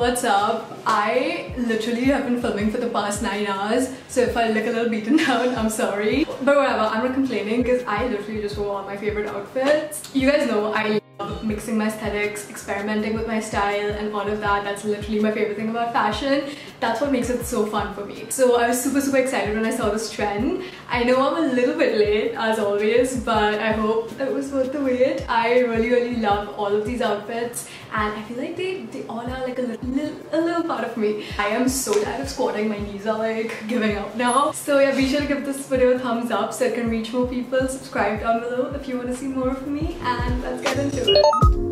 What's up? I literally have been filming for the past 9 hours, so if I look a little beaten down, I'm sorry. But whatever, I'm not complaining because I literally just wore all my favorite outfits. You guys know I love mixing my aesthetics, experimenting with my style and all of that. That's literally my favorite thing about fashion. That's what makes it so fun for me. So I was super excited when I saw this trend. I know I'm a little bit late as always, but I hope it was worth the wait. I really love all of these outfits and I feel like they all are like a little part of me. I am so tired of squatting, my knees are like giving up now. So yeah, be sure to give this video a thumbs up so it can reach more people. Subscribe down below if you want to see more of me, and let's get into it.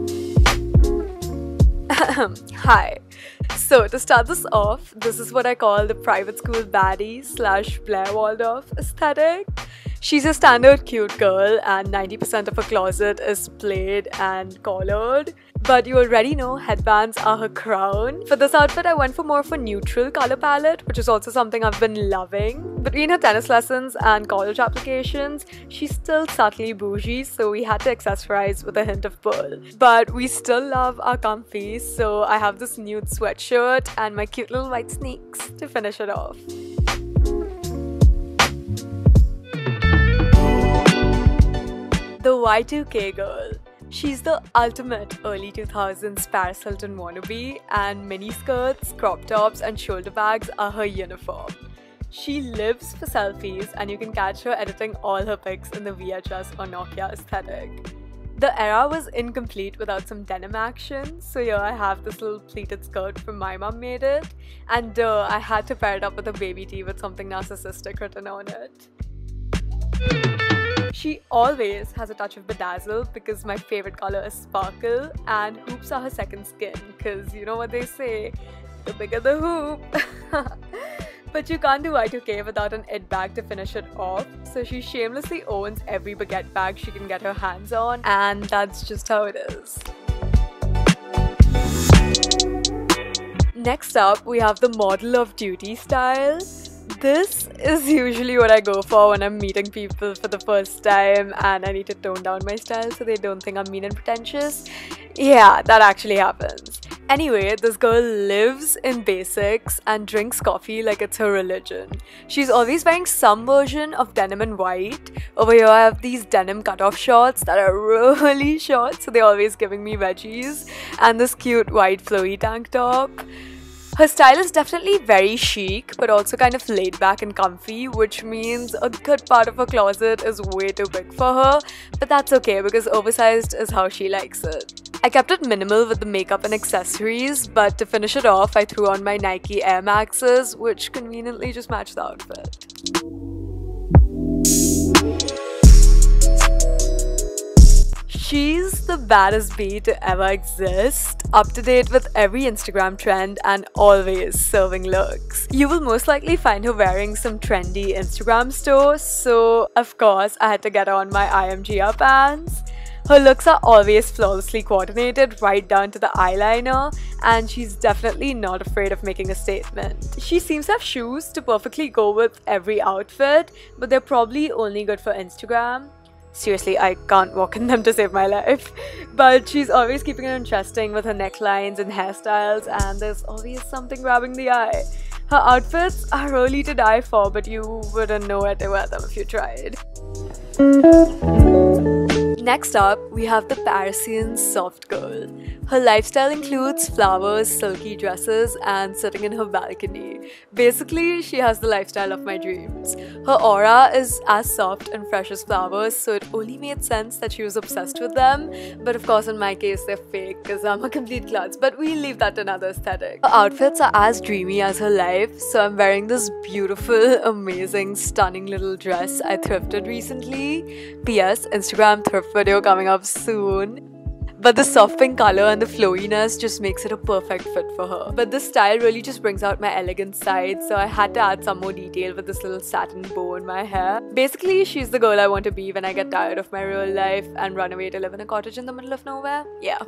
Hi. So to start this off, this is what I call the private school baddie / Blair Waldorf aesthetic. She's a standard cute girl and 90% of her closet is plaid and collared. But you already know headbands are her crown. For this outfit, I went for more of a neutral color palette, which is also something I've been loving. Between her tennis lessons and college applications, she's still subtly bougie, so we had to accessorize with a hint of pearl. But we still love our comfies, so I have this nude sweatshirt and my cute little white sneaks to finish it off. The Y2K girl. She's the ultimate early 2000s Paris Hilton wannabe, and mini skirts, crop tops and shoulder bags are her uniform. She lives for selfies and you can catch her editing all her pics in the VHS or Nokia aesthetic. The era was incomplete without some denim action, so here I have this little pleated skirt from My Mum Made It, and I had to pair it up with a baby tee with something narcissistic written on it. She always has a touch of bedazzle because my favorite color is sparkle, and hoops are her second skin because you know what they say, the bigger the hoop. But you can't do Y2K without an it bag to finish it off, so she shamelessly owns every baguette bag she can get her hands on, and that's just how it is. Next up, we have the model of duty style. This is usually what I go for when I'm meeting people for the first time and I need to tone down my style so they don't think I'm mean and pretentious. Yeah, that actually happens. Anyway, this girl lives in basics and drinks coffee like it's her religion. She's always wearing some version of denim and white. Over here I have these denim cutoff shorts that are really short, so they're always giving me veggies, and this cute white flowy tank top. Her style is definitely very chic, but also kind of laid back and comfy, which means a good part of her closet is way too big for her, but that's okay because oversized is how she likes it. I kept it minimal with the makeup and accessories, but to finish it off, I threw on my Nike Air Maxes, which conveniently just matched the outfit. She's the baddest bee to ever exist, up to date with every Instagram trend and always serving looks. You will most likely find her wearing some trendy Instagram stores, so of course I had to get on my IMG pants. Her looks are always flawlessly coordinated right down to the eyeliner, and she's definitely not afraid of making a statement. She seems to have shoes to perfectly go with every outfit, but they're probably only good for Instagram. Seriously, I can't walk in them to save my life. But she's always keeping it interesting with her necklines and hairstyles, and there's always something grabbing the eye. Her outfits are really to die for, but you wouldn't know where to wear them if you tried. Next up, we have the Parisian soft girl. Her lifestyle includes flowers, silky dresses, and sitting in her balcony. Basically, she has the lifestyle of my dreams. Her aura is as soft and fresh as flowers, so it only made sense that she was obsessed with them. But of course, in my case, they're fake because I'm a complete klutz, but we'll leave that to another aesthetic. Her outfits are as dreamy as her life, so I'm wearing this beautiful, amazing, stunning little dress I thrifted recently. P.S. Instagram thrift video coming up soon. But the soft pink color and the flowiness just makes it a perfect fit for her. But this style really just brings out my elegant side, so I had to add some more detail with this little satin bow in my hair. Basically, she's the girl I want to be when I get tired of my real life and run away to live in a cottage in the middle of nowhere. Yeah.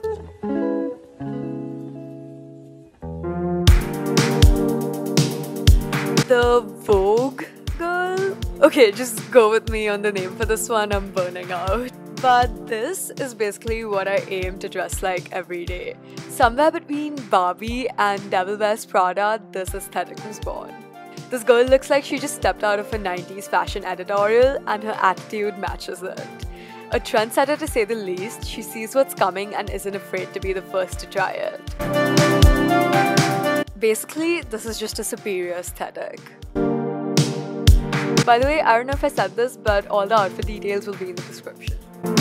The Vogue girl? Okay, just go with me on the name for this one, I'm burning out. But this is basically what I aim to dress like every day. Somewhere between Barbie and Devil Wears Prada, this aesthetic was born. This girl looks like she just stepped out of a 90s fashion editorial and her attitude matches it. A trendsetter to say the least, she sees what's coming and isn't afraid to be the first to try it. Basically, this is just a superior aesthetic. By the way, I don't know if I said this, but all the outfit details will be in the description.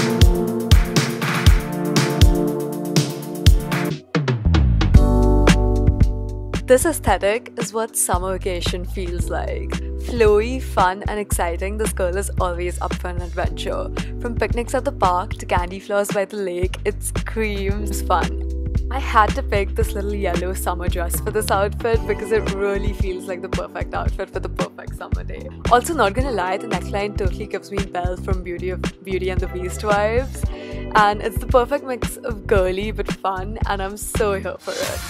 This aesthetic is what summer vacation feels like. Flowy, fun and exciting, this girl is always up for an adventure. From picnics at the park to candy floss by the lake, it screams fun. I had to pick this little yellow summer dress for this outfit because it really feels like the perfect outfit for the perfect summer day. Also, not gonna lie, the neckline totally gives me Belle from Beauty and the Beast vibes. And it's the perfect mix of girly but fun, and I'm so here for it.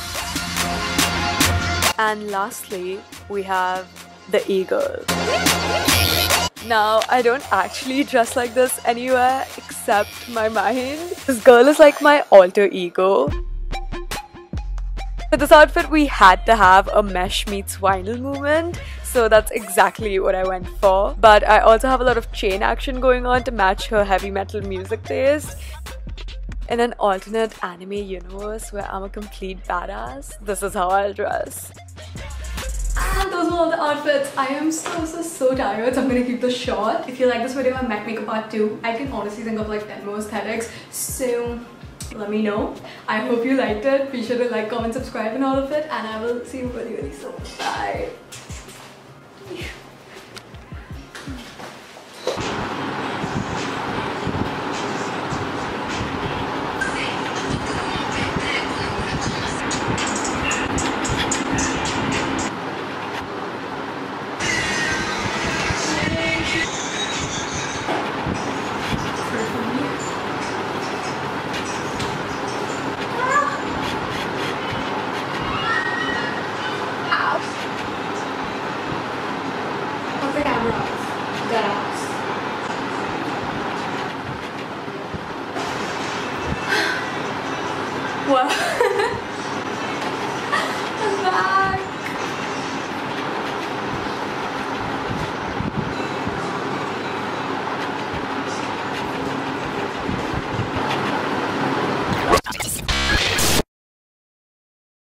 And lastly, we have the e-girl. Now, I don't actually dress like this anywhere except my mind. This girl is like my alter ego. For this outfit, we had to have a mesh meets vinyl movement, so that's exactly what I went for. But I also have a lot of chain action going on to match her heavy metal music taste. In an alternate anime universe where I'm a complete badass, this is how I'll dress. And those were all the outfits. I am so tired, so I'm gonna keep this short. If you like this video and Matte Makeup Part 2, I can honestly think of like 10 more aesthetics, so let me know. I hope you liked it. Be sure to like, comment, subscribe and all of it, and I will see you really soon. Bye. The camera off. Deadass. What? I'm back.